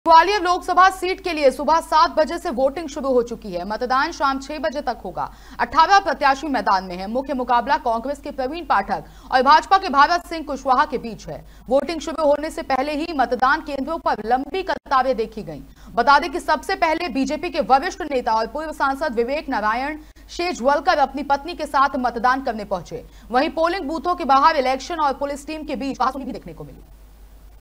Gwalior Lok Sabha seat के लिए सुबह 7 बजे से वोटिंग शुरू हो चुकी है। मतदान शाम 6 बजे तक होगा। 18 प्रत्याशी मैदान में है। मुख्य मुकाबला कांग्रेस के प्रवीण पाठक और भाजपा के भारत सिंह कुशवाहा के बीच है। वोटिंग शुरू होने से पहले ही मतदान केंद्रों पर लंबी कतारें देखी गईं। बता दें कि सबसे पहले बीजेपी के वरिष्ठ नेता और पूर्व सांसद विवेक नारायण शेजवलकर अपनी पत्नी के साथ मतदान करने पहुंचे। वहीं पोलिंग बूथों के बाहर इलेक्शन और पुलिस टीम के बीच बातचीत भी देखने को मिली।